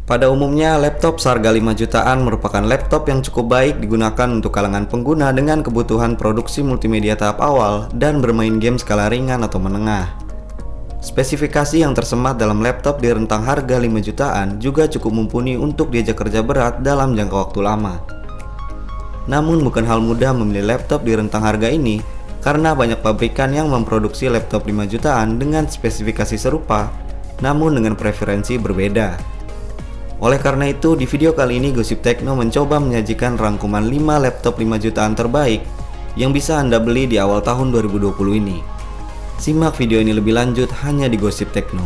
Pada umumnya, laptop seharga 5 jutaan merupakan laptop yang cukup baik digunakan untuk kalangan pengguna dengan kebutuhan produksi multimedia tahap awal dan bermain game skala ringan atau menengah. Spesifikasi yang tersemat dalam laptop di rentang harga 5 jutaan juga cukup mumpuni untuk diajak kerja berat dalam jangka waktu lama. Namun bukan hal mudah memilih laptop di rentang harga ini karena banyak pabrikan yang memproduksi laptop 5 jutaan dengan spesifikasi serupa namun dengan preferensi berbeda. Oleh karena itu, di video kali ini Gosip Tekno mencoba menyajikan rangkuman 5 laptop 5 jutaan terbaik yang bisa Anda beli di awal tahun 2020 ini. Simak video ini lebih lanjut hanya di Gosip Tekno.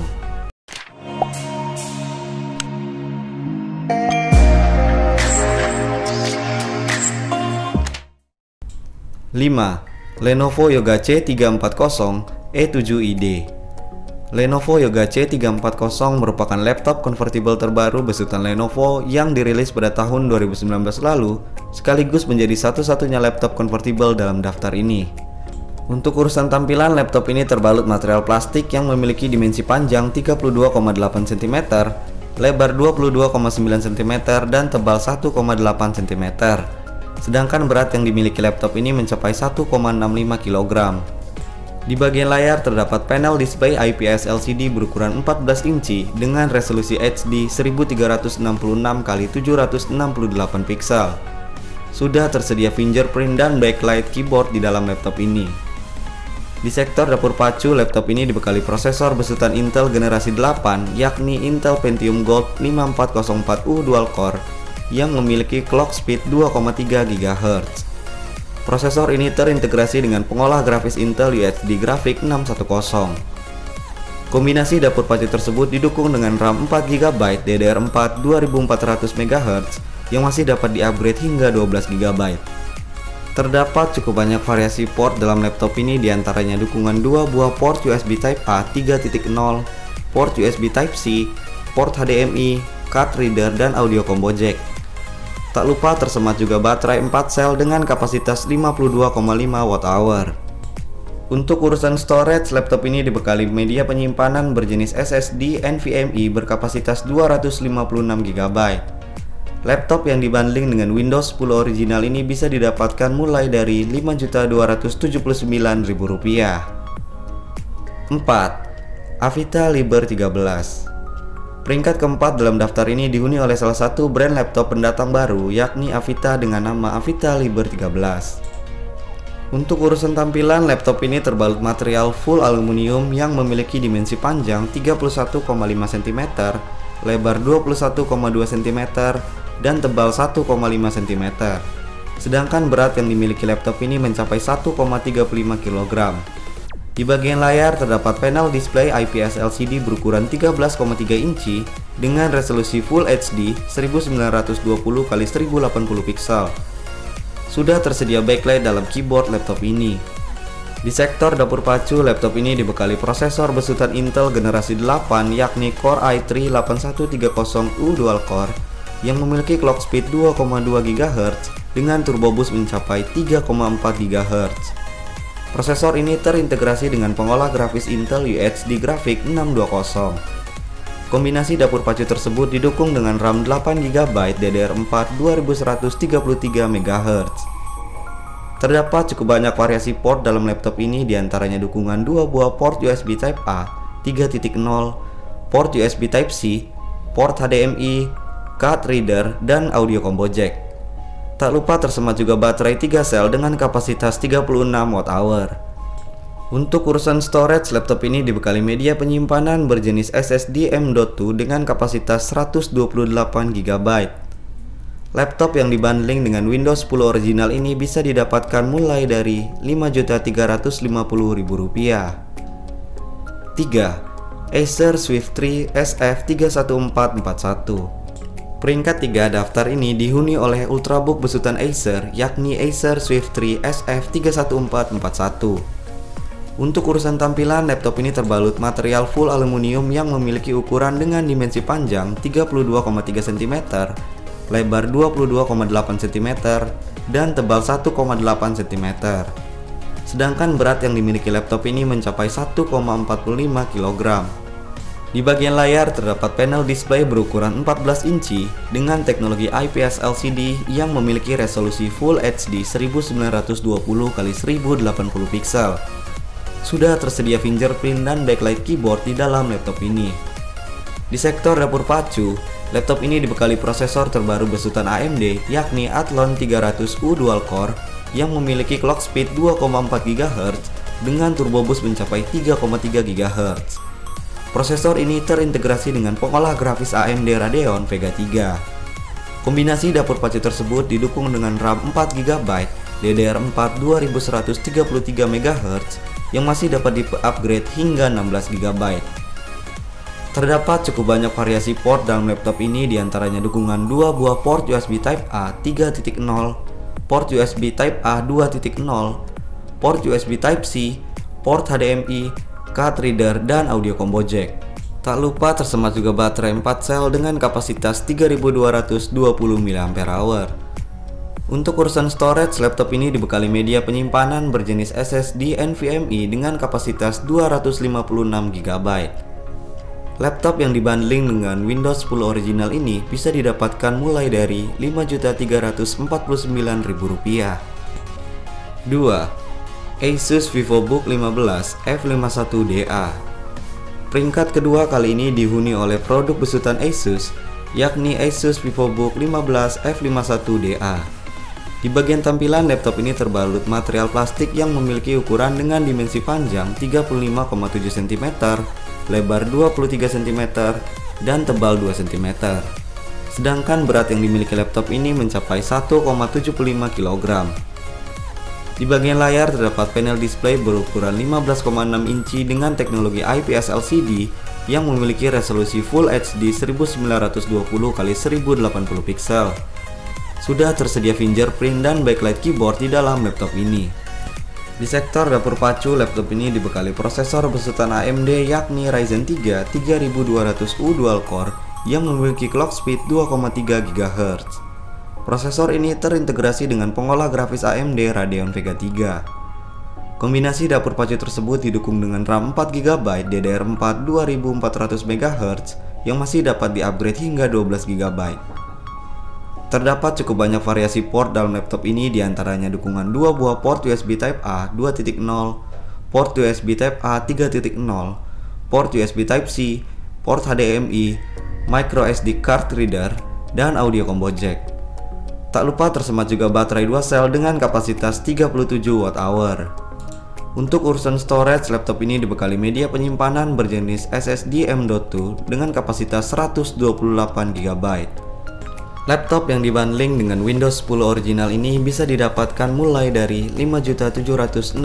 5. Lenovo Yoga C340 E7ID. Lenovo Yoga C340 merupakan laptop convertible terbaru besutan Lenovo yang dirilis pada tahun 2019 lalu, sekaligus menjadi satu-satunya laptop convertible dalam daftar ini. Untuk urusan tampilan, laptop ini terbalut material plastik yang memiliki dimensi panjang 32,8 cm, lebar 22,9 cm, dan tebal 1,8 cm. Sedangkan berat yang dimiliki laptop ini mencapai 1,65 kg. Di bagian layar terdapat panel display IPS LCD berukuran 14 inci dengan resolusi HD 1366x768 pixel. Sudah tersedia fingerprint dan backlight keyboard di dalam laptop ini. Di sektor dapur pacu, laptop ini dibekali prosesor besutan Intel generasi 8 yakni Intel Pentium Gold 5404U dual core yang memiliki clock speed 2,3 GHz. Prosesor ini terintegrasi dengan pengolah grafis Intel UHD Graphics 610. Kombinasi dapur pacu tersebut didukung dengan RAM 4GB DDR4 2400 MHz yang masih dapat di-upgrade hingga 12 GB. Terdapat cukup banyak variasi port dalam laptop ini, diantaranya dukungan 2 buah port USB Type-A 3.0, port USB Type-C, port HDMI, card reader, dan audio combo jack. Tak lupa tersemat juga baterai 4 sel dengan kapasitas 52,5 Wh. Untuk urusan storage, laptop ini dibekali media penyimpanan berjenis SSD NVMe berkapasitas 256 GB. Laptop yang dibundling dengan Windows 10 original ini bisa didapatkan mulai dari Rp5.279.000. 4. Avita Liber 13. Peringkat keempat dalam daftar ini dihuni oleh salah satu brand laptop pendatang baru yakni Avita dengan nama Avita Liber 13. Untuk urusan tampilan, laptop ini terbalut material full aluminium yang memiliki dimensi panjang 31,5 cm, lebar 21,2 cm, dan tebal 1,5 cm. Sedangkan berat yang dimiliki laptop ini mencapai 1,35 kg. Di bagian layar terdapat panel display IPS LCD berukuran 13,3 inci dengan resolusi Full HD 1920x1080 pixel. Sudah tersedia backlight dalam keyboard laptop ini. Di sektor dapur pacu, laptop ini dibekali prosesor besutan Intel generasi 8 yakni Core i3-8130U dual core yang memiliki clock speed 2,2 GHz dengan turbo boost mencapai 3,4 GHz. Prosesor ini terintegrasi dengan pengolah grafis Intel UHD Graphics 620. Kombinasi dapur pacu tersebut didukung dengan RAM 8GB DDR4 2133 MHz. Terdapat cukup banyak variasi port dalam laptop ini, diantaranya dukungan 2 buah port USB Type-A 3.0, port USB Type-C, port HDMI, card reader, dan audio combo jack. Tak lupa tersemat juga baterai 3 sel dengan kapasitas 36 Wh. Untuk urusan storage, laptop ini dibekali media penyimpanan berjenis SSD M.2 dengan kapasitas 128 GB. Laptop yang dibundling dengan Windows 10 original ini bisa didapatkan mulai dari Rp5.350.000. 3. Acer Swift 3 SF31441. Peringkat 3 daftar ini dihuni oleh Ultrabook besutan Acer yakni Acer Swift 3 SF31441. Untuk urusan tampilan, laptop ini terbalut material full aluminium yang memiliki ukuran dengan dimensi panjang 32,3 cm, lebar 22,8 cm, dan tebal 1,8 cm. Sedangkan berat yang dimiliki laptop ini mencapai 1,45 kg. Di bagian layar terdapat panel display berukuran 14 inci dengan teknologi IPS LCD yang memiliki resolusi Full HD 1920x1080 pixel. Sudah tersedia fingerprint dan backlight keyboard di dalam laptop ini. Di sektor dapur pacu, laptop ini dibekali prosesor terbaru besutan AMD yakni Athlon 300U dual core yang memiliki clock speed 2,4 GHz dengan turbo boost mencapai 3,3 GHz. Prosesor ini terintegrasi dengan pengolah grafis AMD Radeon Vega 3. Kombinasi dapur pacu tersebut didukung dengan RAM 4GB DDR4 2133 MHz yang masih dapat di-upgrade hingga 16GB. Terdapat cukup banyak variasi port dalam laptop ini, diantaranya dukungan 2 buah port USB Type A 3.0, port USB Type A 2.0, port USB Type C, port HDMI, card reader, dan audio combo jack. Tak lupa tersemat juga baterai 4 sel dengan kapasitas 3220 mAh. Untuk urusan storage, laptop ini dibekali media penyimpanan berjenis SSD NVMe dengan kapasitas 256GB. Laptop yang dibundling dengan Windows 10 original ini bisa didapatkan mulai dari Rp5.349.000. 2. Asus VivoBook 15 F51DA. Peringkat kedua kali ini dihuni oleh produk besutan Asus, yakni Asus VivoBook 15 F51DA. Di bagian tampilan, laptop ini terbalut material plastik yang memiliki ukuran dengan dimensi panjang 35,7 cm, lebar 23 cm, dan tebal 2 cm. Sedangkan berat yang dimiliki laptop ini mencapai 1,75 kg. Di bagian layar terdapat panel display berukuran 15,6 inci dengan teknologi IPS LCD yang memiliki resolusi Full HD 1920x1080 pixel. Sudah tersedia fingerprint dan backlight keyboard di dalam laptop ini. Di sektor dapur pacu, laptop ini dibekali prosesor besutan AMD yakni Ryzen 3 3200U dual core yang memiliki clock speed 2,3 GHz. Prosesor ini terintegrasi dengan pengolah grafis AMD Radeon Vega 3. Kombinasi dapur pacu tersebut didukung dengan RAM 4GB DDR4 2400 MHz yang masih dapat di-upgrade hingga 12GB. Terdapat cukup banyak variasi port dalam laptop ini, diantaranya dukungan 2 buah port USB Type A 2.0, port USB Type A 3.0, port USB Type C, port HDMI, micro SD card reader, dan audio combo jack. Tak lupa tersemat juga baterai 2 sel dengan kapasitas 37 Wh. Untuk urusan storage, laptop ini dibekali media penyimpanan berjenis SSD M.2 dengan kapasitas 128GB. Laptop yang dibundling dengan Windows 10 original ini bisa didapatkan mulai dari Rp5.760.000.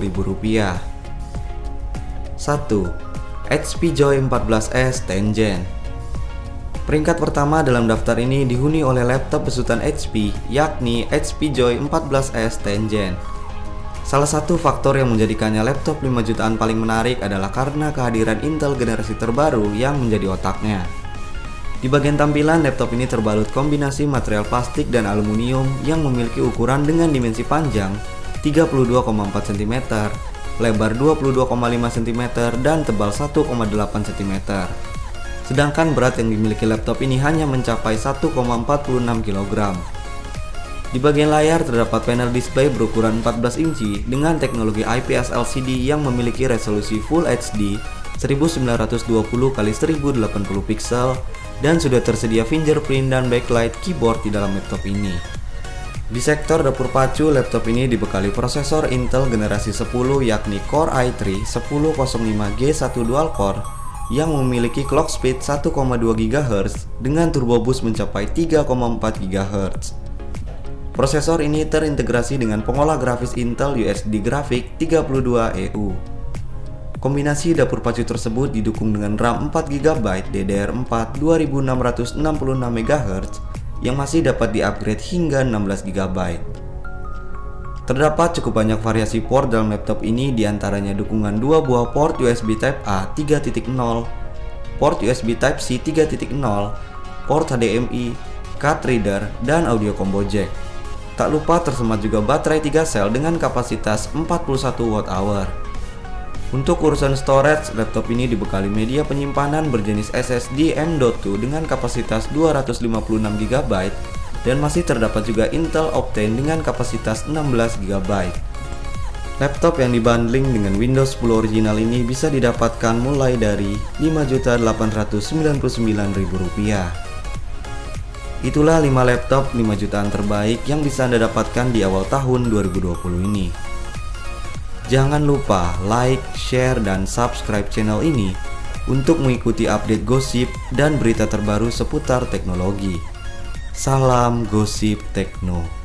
1. HP Joy 14S 10th Gen. Peringkat pertama dalam daftar ini dihuni oleh laptop besutan HP, yakni HP Joy 14S 10th Gen. Salah satu faktor yang menjadikannya laptop 5 jutaan paling menarik adalah karena kehadiran Intel generasi terbaru yang menjadi otaknya. Di bagian tampilan, laptop ini terbalut kombinasi material plastik dan aluminium yang memiliki ukuran dengan dimensi panjang 32,4 cm, lebar 22,5 cm, dan tebal 1,8 cm. Sedangkan berat yang dimiliki laptop ini hanya mencapai 1,46 kg. Di bagian layar terdapat panel display berukuran 14 inci dengan teknologi IPS LCD yang memiliki resolusi Full HD 1920x1080 pixel dan sudah tersedia fingerprint dan backlight keyboard di dalam laptop ini. Di sektor dapur pacu, laptop ini dibekali prosesor Intel generasi 10 yakni Core i3 1005G1 dual core yang memiliki clock speed 1,2 GHz dengan turbo boost mencapai 3,4 GHz. Prosesor ini terintegrasi dengan pengolah grafis Intel USD Graphics 32EU. Kombinasi dapur pacu tersebut didukung dengan RAM 4GB DDR4 2666 MHz yang masih dapat di-upgrade hingga 16GB. Terdapat cukup banyak variasi port dalam laptop ini, diantaranya dukungan 2 buah port USB Type A 3.0, port USB Type C 3.0, port HDMI, card reader, dan audio combo jack. Tak lupa tersemat juga baterai 3 sel dengan kapasitas 41 Wh. Untuk urusan storage, laptop ini dibekali media penyimpanan berjenis SSD M.2 dengan kapasitas 256 GB dan masih terdapat juga Intel Optane dengan kapasitas 16 GB. Laptop yang dibundling dengan Windows 10 original ini bisa didapatkan mulai dari Rp5.899.000. Itulah 5 laptop 5 jutaan terbaik yang bisa Anda dapatkan di awal tahun 2020 ini. Jangan lupa like, share, dan subscribe channel ini untuk mengikuti update gosip dan berita terbaru seputar teknologi. Salam Gosip Tekno.